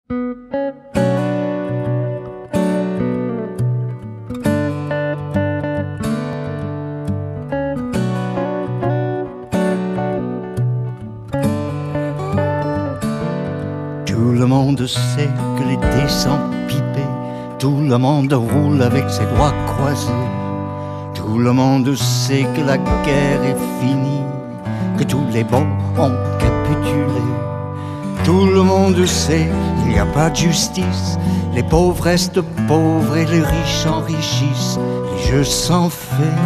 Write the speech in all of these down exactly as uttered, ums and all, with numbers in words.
Tout le monde sait que les dés sont pipés, tout le monde roule avec ses doigts croisés. Tout le monde sait que la guerre est finie, que tous les bons ont capitulé. Tout le monde sait qu'il n'y a pas de justice, les pauvres restent pauvres et les riches s'enrichissent, les jeux s'en fait.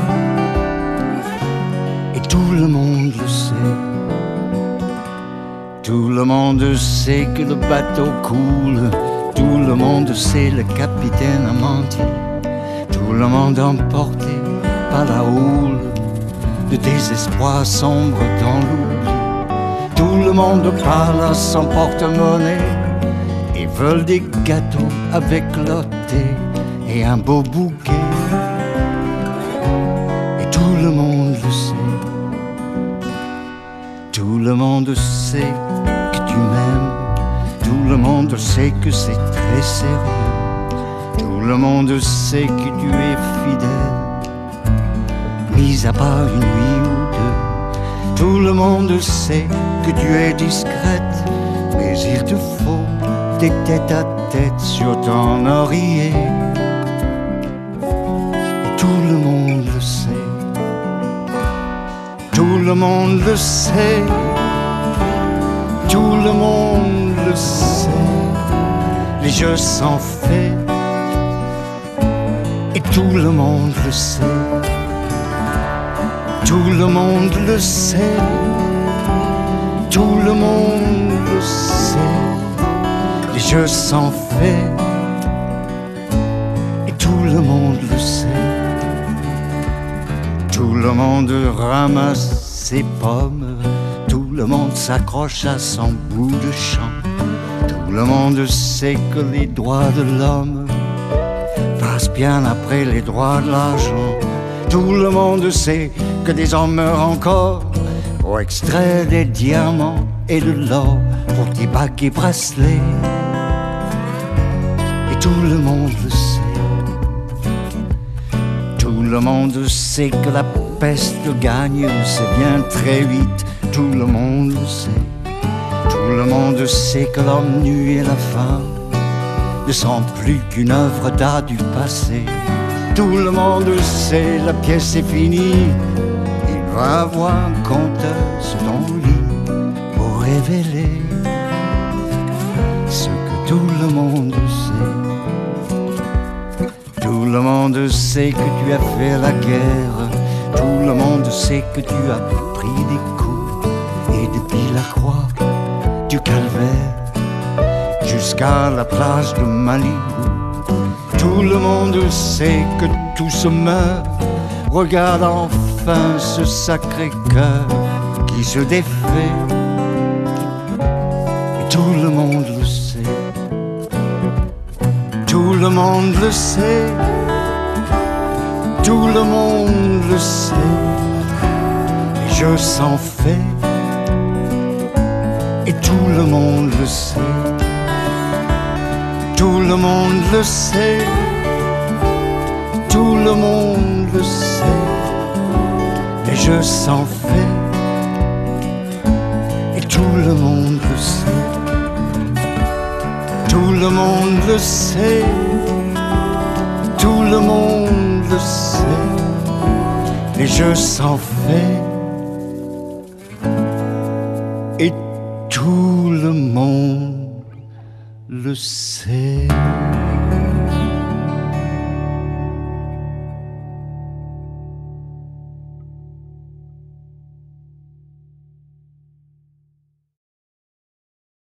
Et tout le monde le sait. Tout le monde sait que le bateau coule, tout le monde sait le capitaine a menti, tout le monde emporté par la houle, le désespoir sombre dans l'oubli. Tout le monde parle à son porte-monnaie et veulent des gâteaux avec leur thé et un beau bouquet. Et tout le monde le sait. Tout le monde sait que tu m'aimes, tout le monde sait que c'est très sérieux, tout le monde sait que tu es fidèle, mis à part une nuit ou deux. Tout le monde sait que tu es discrète, mais il te faut des têtes à tête sur ton oreiller. Et tout le monde le sait. Tout le monde le sait, tout le monde le sait, les jeux sont faits, et tout le monde le sait. Tout le monde le sait, tout le monde le sait, les jeux sont faits, et tout le monde le sait. Tout le monde ramasse ses pommes, tout le monde s'accroche à son bout de champ. Tout le monde sait que les droits de l'homme passent bien après les droits de l'argent. Tout le monde sait que des hommes meurent encore pour extraire des diamants et de l'or, pour des bagues et bracelets. Et tout le monde le sait. Tout le monde sait que la peste gagne, c'est bien très vite, tout le monde le sait. Tout le monde sait que l'homme nu et la femme ne sont plus qu'une œuvre d'art du passé. Tout le monde sait, la pièce est finie, il va avoir un conteur sur ton lit pour révéler ce que tout le monde sait. Tout le monde sait que tu as fait la guerre, tout le monde sait que tu as pris des coups, et depuis la croix du calvaire jusqu'à la plage de Malibu, tout le monde sait que tout se meurt. Regarde enfin ce sacré cœur qui se défait, et tout le monde le sait. Tout le monde le sait, tout le monde le sait, les jeux s'en fait, et tout le monde le sait. Tout le monde le sait, tout le monde le sait, les jeux s'en fait, et tout le monde le sait. Tout le monde le sait, tout le monde le sait, les jeux s'en fait, et tout le monde le sait.